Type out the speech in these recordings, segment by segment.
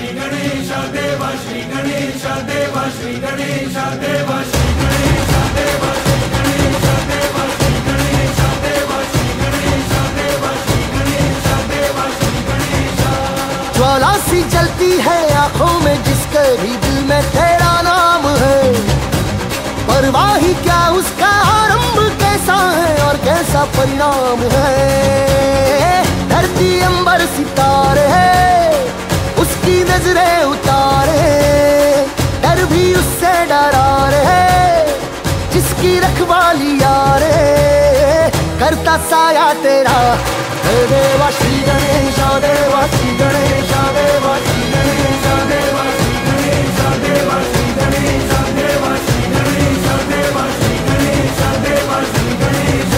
गणेश देवा श्री गणेश देवा श्री गणेश देवा श्री गणेश देवा श्री गणेश देवा श्री गणेश देवा श्री गणेश देवा श्री गणेश देवा श्री गणेश। ज्वाला सी जलती है आंखों में जिसके भी दिल में तेरा नाम है, परवाही क्या उसका आरंभ कैसा है और कैसा परिणाम है। धरती अंबर सितारे है उसकी नजरें उतारे, डर भी उससे डरा रहे जिसकी रखवाली यारे। करता साया तेरा देवा श्री गणेश देवा श्री गणेश देवा श्री गणेश देवा श्री गणेश देवा श्री गणेश देवा श्री गणेश देवा श्री गणेश देवा श्री गणेश।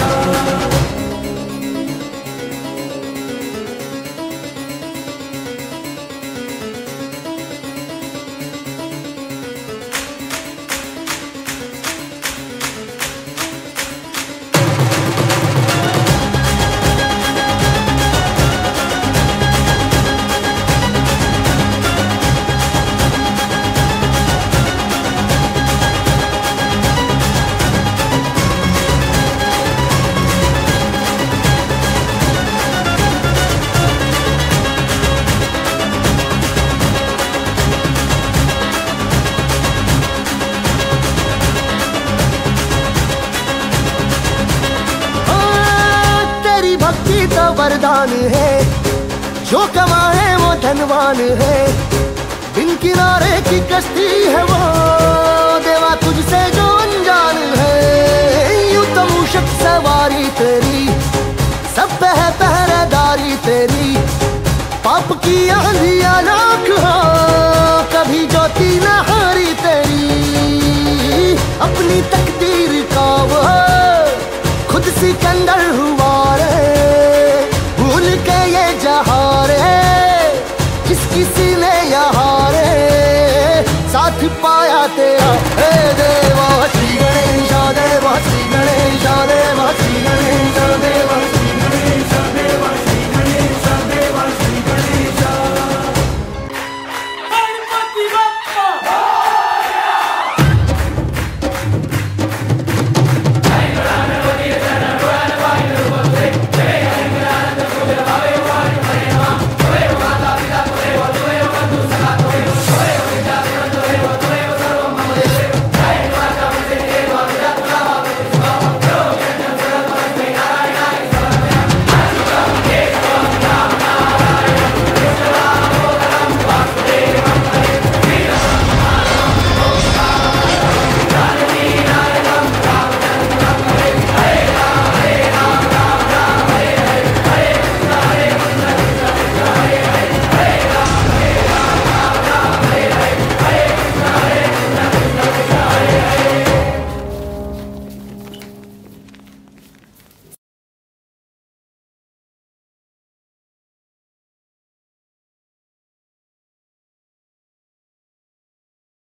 भक्ति तो वरदान है, जो कमाए वो धनवान है। बिन किनारे की कश्ती है वो देवा तुझसे जो अनजान है। यूं तो मूषक सवारी तेरी सब पे है पहरेदारी तेरी, पाप की आंधियां लाख हो कभी ज्योति न हारी तेरी। अपनी तकदीर का वो खुद सिकंदर हुआ रे, भूल के ये जहां रे जिस किसी ने यहाँ रे साथ पाया तेरा।